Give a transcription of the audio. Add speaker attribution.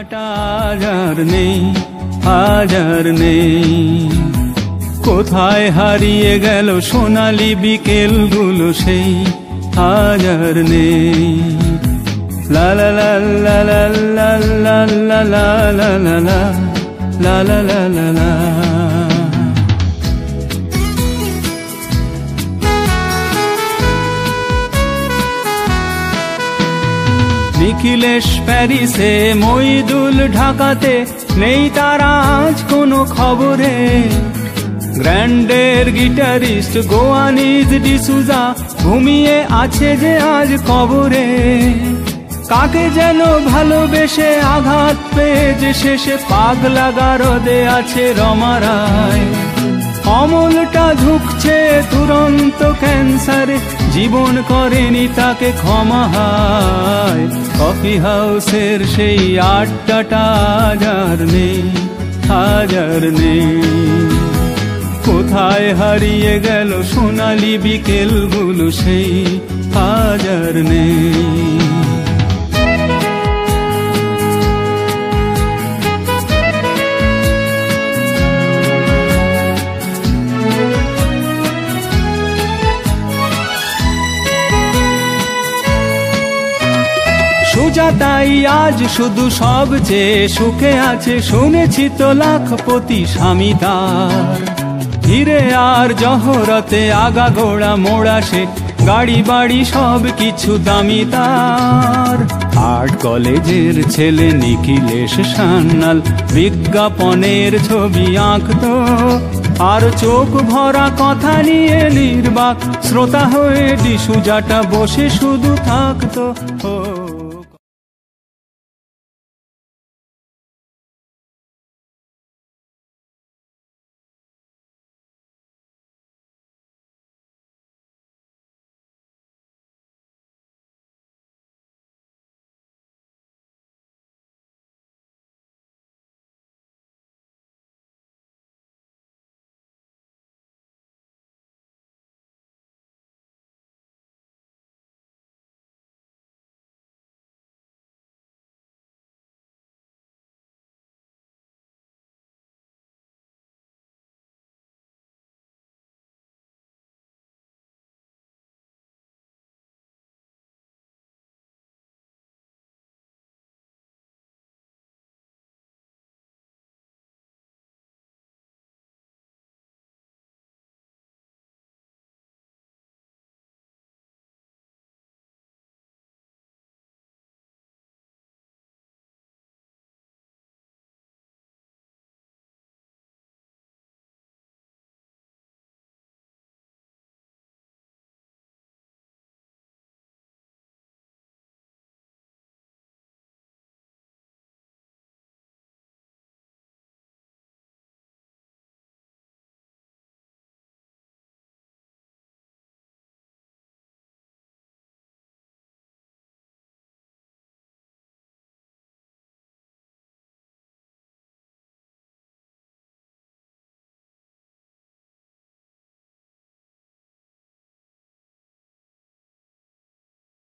Speaker 1: আড্ডাটা আজ আর নেই, আজ আর নেই। কোথায় হারিয়ে গেল সোনালি বিকেলগুলো সেই, আজ আর নেই। লা লা লা লা লা লা লা লা লা লা লা লা লা লা লা লা। নিখিলেশ প্যারিসে, মইদুল ঢাকাতে, নেই তারা আজ কোনো খবরে। গ্র্যান্ডের গিটারিস্ট গোয়ানিজ ডিসুজা ঘুমিয়ে আছে যে আজ কবরে। কাকে যেন ভালোবেসে আঘাত পেয়ে যে শেষে পাগলা গারদে আছে রমা রায়। অমলটা ঝুঁকছে তুরন্ত ক্যান্সারে, জীবন করেনি তাকে ক্ষমা হায়। কফি হাউসের সেই আড্ডাটা আজ আর নেই, আজ আর নেই। কোথায় হারিয়ে গেল সোনালি বিকেলগুলো সেই, আজ আর নেই। সুজাতাই আজ শুধু সবচেয়ে সুখে আছে, শুনেছি তো লাখপতি স্বামী তার। হিরে আর জহরতে আগাগোড়া মোড়া সে, গাড়ি বাড়ি সব কিছু দামি তার। আর্ট কলেজের ছেলে নিখিলেশ সান্যাল বিজ্ঞাপনের ছবি আঁকতো, আর চোখ ভরা কথা নিয়ে নির্বাক শ্রোতা হয়ে ডিসুজাটা বসে শুধু থাকতো।